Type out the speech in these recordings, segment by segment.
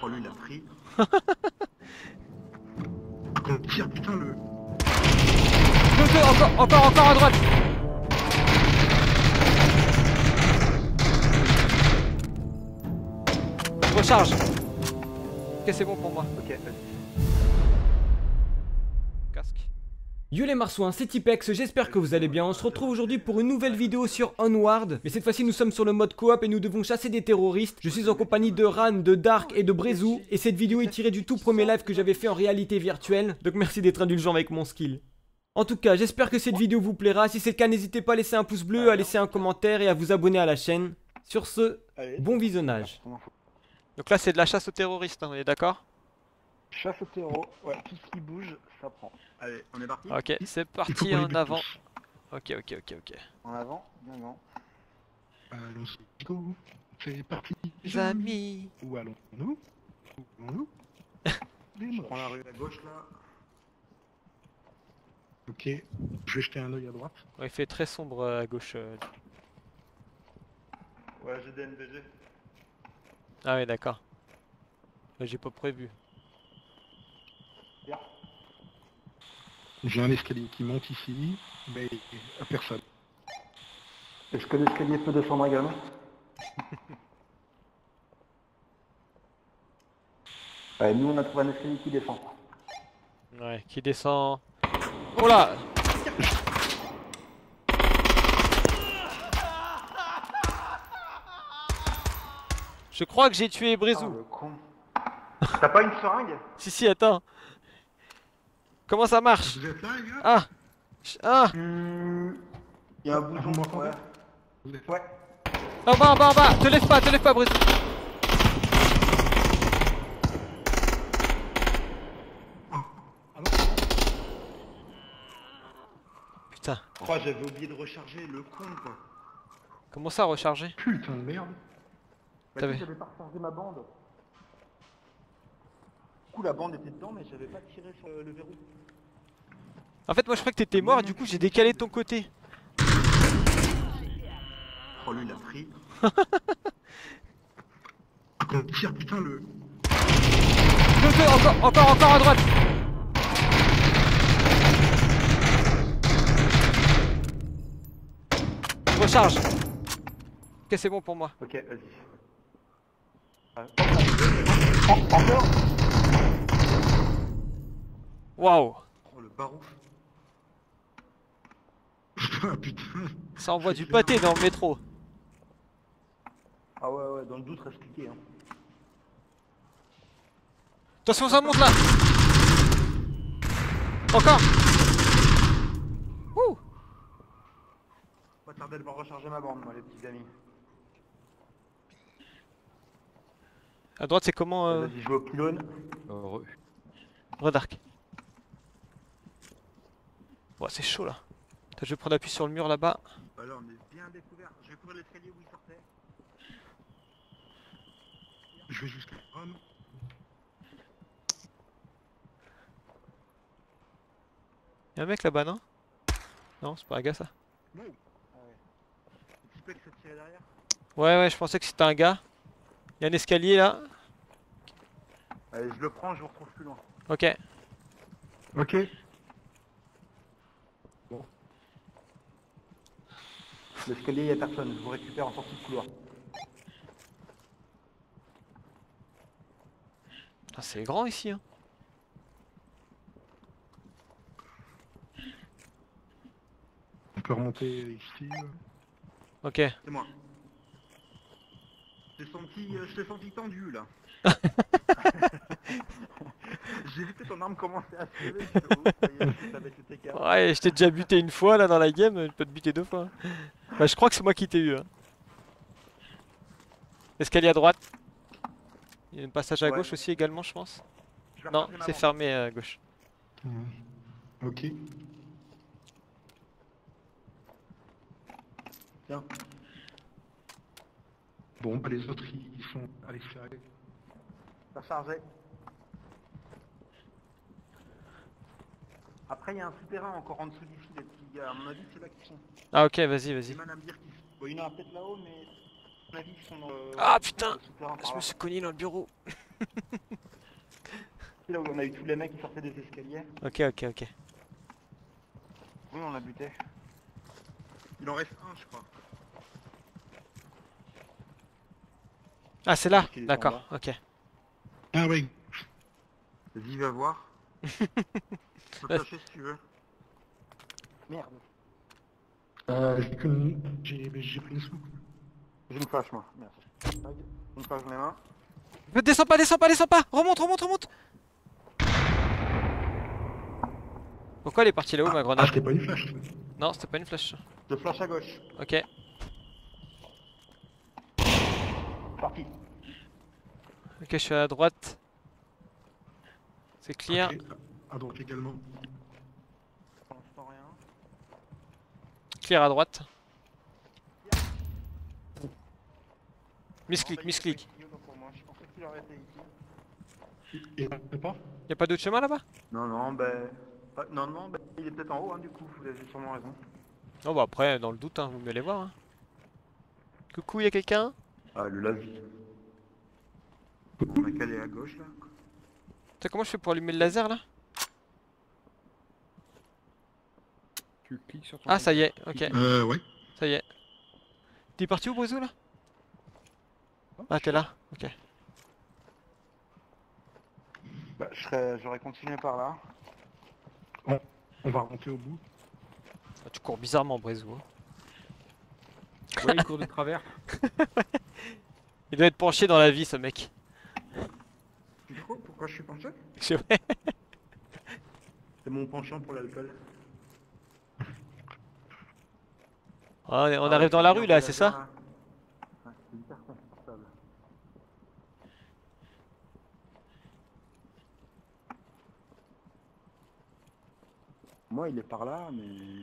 Oh, lui, il a pris. On tire, putain, le... Encore à droite. Je recharge. Ok, c'est bon pour moi. Ok, vas-y. Casque. Yo les marsouins, c'est Tipex, j'espère que vous allez bien. On se retrouve aujourd'hui pour une nouvelle vidéo sur Onward. Mais cette fois-ci nous sommes sur le mode coop et nous devons chasser des terroristes. Je suis en compagnie de Ran, de Dark et de Brezou. Et cette vidéo est tirée du tout premier live que j'avais fait en réalité virtuelle. Donc merci d'être indulgent avec mon skill. En tout cas, j'espère que cette vidéo vous plaira. Si c'est le cas, n'hésitez pas à laisser un pouce bleu, à laisser un commentaire et à vous abonner à la chaîne. Sur ce, bon visionnage. Donc là c'est de la chasse aux terroristes, hein, on est d'accord? Chasse au terreau, ouais, tout ce qui bouge, ça prend. Allez, on est parti. Ok, c'est parti en avant. Ok. En avant, bien avant. Allons-y, go. C'est parti. Les amis. Où allons-nous? Je prends la rue à gauche là. Ok, je vais jeter un œil à droite. Ouais, il fait très sombre à gauche. Ouais, j'ai des NVG. Ah ouais, d'accord. J'ai pas prévu. Bien. J'ai un escalier qui monte ici, mais à personne. Est-ce que l'escalier peut descendre également? Ouais, nous on a trouvé un escalier qui descend. Ouais, qui descend. Oh là! Je crois que j'ai tué Ah, Brezou. le con. T'as pas une seringue? Si, attends. Comment ça marche? Vous êtes là, les gars? Ah! Ah! Il y a un bouton. Vous m'entendez? Ouais. Vous êtes... Ouais. En bas! Te lève pas, Brezou! Putain. Oh, j'avais oublié de recharger, le con quoi. Comment ça recharger? Putain de merde. Bah, T'avais- j'avais pas rechargé ma bande. Du coup, la bande était dedans, mais j'avais pas tiré sur le verrou. En fait, moi je crois que t'étais mort, du coup j'ai décalé de ton côté. Oh, lui, il a pris. On tire, putain, le... Encore à droite. Je recharge. Ok, c'est bon pour moi. Ok, vas-y. Encore. Waouh. Oh, le barouf. Ah putain. Ça envoie du pâté dans le métro. Ah ouais, dans le doute, reste cliqué. Hein. Attention, ça monte là. Encore. Ouh. Pas tarder de voir recharger ma bande, moi, les petits amis. À droite, c'est comment Vas-y, je vais au pylône. Redark. Ouais, c'est chaud là. Attends, je vais prendre appui sur le mur là-bas. Bah là, on est bien découvert. Je vais courir l'escalier où il sortait. Je vais jusqu'à Rome. Y'a un mec là-bas, non? Non, c'est pas un gars ça. Non. Ah ouais. Le petit pec s'est tiré derrière. Ouais, je pensais que c'était un gars. Y'a un escalier là. Allez, je le prends, je vous retrouve plus loin. Ok. Ok. L'escalier, il n'y a personne. Je vous récupère en sortie de couloir. Ah, c'est grand ici, hein. On peut remonter ici. Ok. C'est moi. Je t'ai senti tendu là. J'ai vu que ton arme commençait à se lever. Je fais, oh, ça y est, c'est avec le TK. Ouais, je t'ai déjà buté une fois là dans la game, je peux te buter deux fois. Bah, je crois que c'est moi qui t'ai eu. Hein. Escalier à droite. Il y a un passage à gauche aussi également, je pense. Je vais Non, recharger ma c'est bande. fermé à gauche. Ok. Tiens. Bon, bah les autres ils sont à l'extérieur. Rechargé. Après, il y a un souterrain encore en dessous d'ici, les petits gars. À mon avis, c'est là qu'ils sont. Ah ok, vas-y, J'ai vas-y. mal à me dire qu'ils sont. Bon, il y en a peut-être là-haut, mais. À mon avis, ils sont dans le. Ah putain, le souterrain par je là. me suis cogné dans le bureau. C'est là où on a eu tous les mecs qui sortaient des escaliers. Ok, ok, ok. Oui, on l'a buté. Il en reste un, je crois. Ah, c'est là? Parce qu'il est en D'accord, bas. ok. Ah oui. Vas-y, va voir. Tu peux flasher si tu veux. Merde. J'ai pris une soupe. J'ai une flash, moi. Merci. Une flash dans les mains. Descends pas, descends pas, descends pas! Remonte, remonte, remonte! Pourquoi elle est partie là-haut, ma Ah, grenade? c'était pas une flash. Non, c'était pas une flèche. Je flash à gauche. Ok. Parti. Ok, je suis à droite. C'est clear. Ok. Ah donc également. Pour l'instant, rien. Clear à droite. Non, Misclick, bah, il misclick. est pas ici, autant pour moi. Je pensais qu'il aurait été ici. Et pas. Y'a pas d'autre chemin là-bas? Non, non, ben... Non, non, ben, il est peut-être en haut, hein, du coup. Vous avez sûrement raison. Oh bah après, dans le doute, hein, vous me allez voir. Hein. Coucou, y'a quelqu'un? Ah, le laser. On a qu'à aller à gauche, là. Tu sais comment je fais pour allumer le laser là? Tu cliques sur ton... Ah, ça y est, ok. Ouais. Ça y est. T'es parti où, Brézou là? Ah, t'es là? Ok. Bah, j'aurais continué par là. On va remonter au bout. Ah, tu cours bizarrement, Brézou. Hein. Ouais, il court de travers. Il doit être penché dans la vie, ce mec. Tu trouves pourquoi je suis penché? Je sais pas. C'est mon penchant pour l'alcool. Ah, on Ah arrive ouais, dans la bien rue fait là, c'est ça? là. Ouais, c'est hyper confortable. Moi, il est par là, mais...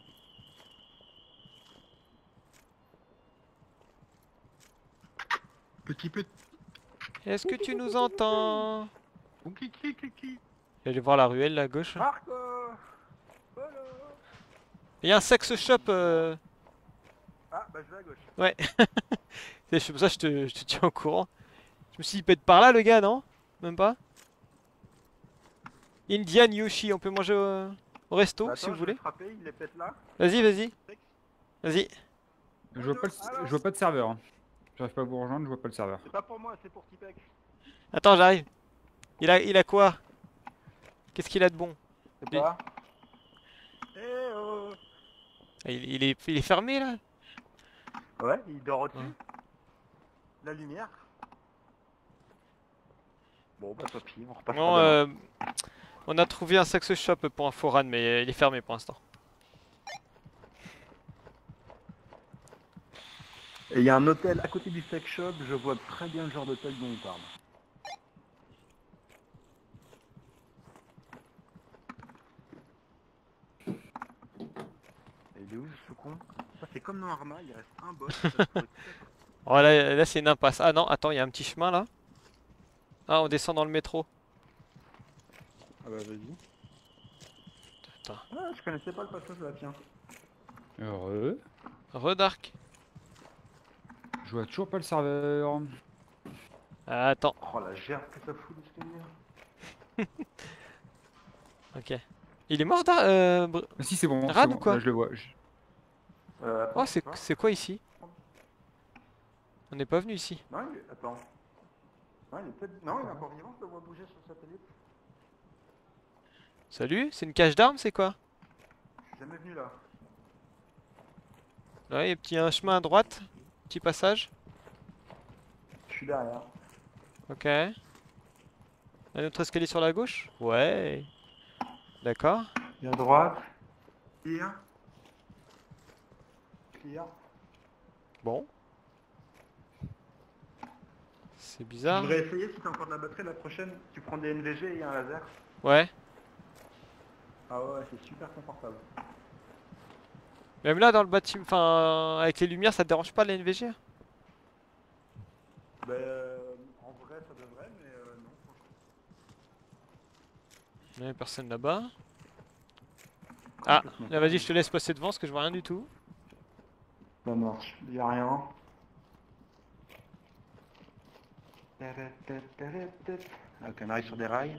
Petit peu. Est-ce que tu nous entends? Qui. Je vais aller voir la ruelle là à gauche. Marco Polo. Il y a un sex shop. Ah, bah je vais à gauche. Ouais. C'est pour ça que je te tiens au courant. Je me suis dit, il peut être par là le gars, non? Même pas? Indian Yoshi, on peut manger au resto Bah, si attends, vous je vais voulez. frapper, il est peut-être là. Vas-y, vas-y. Vas-y. Je vois pas de serveur. Hein. J'arrive pas à vous rejoindre, je vois pas le serveur. C'est pas pour moi, c'est pour Tipex. Attends, j'arrive. Il a quoi? Qu'est-ce qu'il a de bon? C'est Lui. pas. Eh oh. Ah, il est fermé là? Ouais, il dort au-dessus. Ouais. La lumière. Bon, bah tant pis, on repasse. Non, on a trouvé un sex shop pour un foran, mais il est fermé pour l'instant. Et il y a un hôtel à côté du sex shop, je vois très bien le genre d'hôtel dont on parle. Et il est où ce con? Ça c'est comme dans Arma, il reste un boss. Ça pourrait tout être. Oh là c'est une impasse. Ah non, attends, il y a un petit chemin là. Ah, on descend dans le métro. Ah bah vas-y. Attends. Ah, je connaissais pas le passage là, tiens. Heureux. Redark. Je vois toujours pas le serveur. Ah, attends. Oh la gerbe que ça fout l'escalier. Ok. Il est mort là Ah, si, c'est bon. Rad c'est ou bon. quoi? Là, je le vois. Attends, Oh, je sais pas. c'est quoi ici? On n'est pas venu ici. Non, attends. Non, il est peut-être... Non, il est encore vivant, je le vois bouger sur le satellite. Salut, c'est une cache d'armes, c'est quoi? Je suis jamais venu là. Ouais, il y a un chemin à droite. Petit passage. Je suis derrière. Ok. Un autre escalier sur la gauche? Ouais. D'accord. Et à droite. Clear. Clear. Bon. C'est Je bizarre. voudrais essayer, si t'as encore de la batterie, la prochaine, tu prends des NVG et un laser. Ouais. Ah ouais, c'est super confortable. Même là, dans le bâtiment, enfin, avec les lumières, ça te dérange pas les NVG? Bah, en vrai, ça devrait, mais non. Il n'y a personne là-bas. Ah, là vas-y, je te laisse passer devant parce que je vois rien du tout. Ça marche, y a rien. Ok, on arrive sur des rails.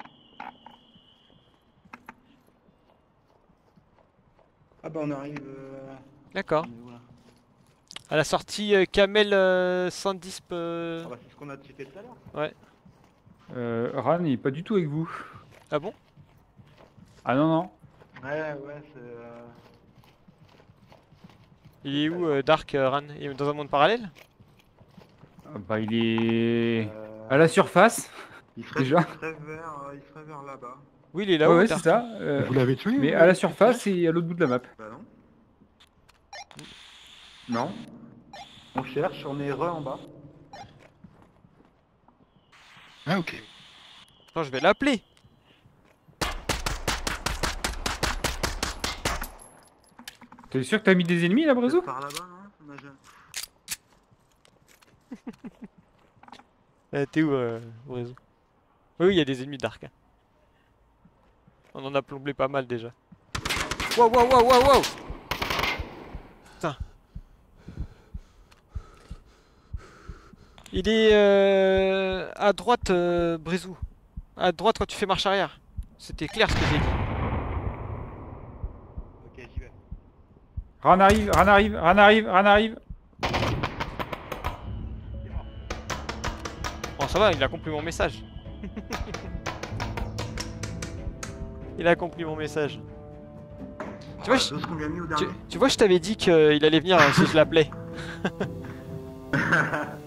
Ah bah on arrive... D'accord. on est où, là À la sortie Camel 110. Ah bah c'est ce qu'on a checké tout à l'heure. Ouais. Ran il est pas du tout avec vous. Ah bon? Ah non, non. Ouais, c'est... Il est où Dark Ran? Il est dans un monde parallèle? Ah bah il est à la surface. il serait, déjà. il serait vers là-bas. Oui, il est là-haut. Ouais, c'est Dark. ça. Vous l'avez tué Mais vous, à la le surface et à l'autre bout de la map. Bah non. Non. On cherche, on est en bas. Ah ok. Attends, je vais l'appeler. T'es sûr que t'as mis des ennemis là, Brezo? Par là-bas, non on a jamais... T'es où au réseau? Oui, il y a des ennemis Dark. Hein. On en a plombé pas mal déjà. Wow, wow, wow, wow, wow! Putain. Il est à droite, Brézou. À droite quand tu fais marche arrière. C'était clair ce que j'ai dit. Ok, j'y vais. Ran arrive, Ran arrive, Ran arrive, Ran arrive. Bon, ça va, il a compris mon message. Il a compris mon message. Tu vois, Deux qu'on lui a mis au dernier. tu vois, je t'avais dit qu'il allait venir si je l'appelais.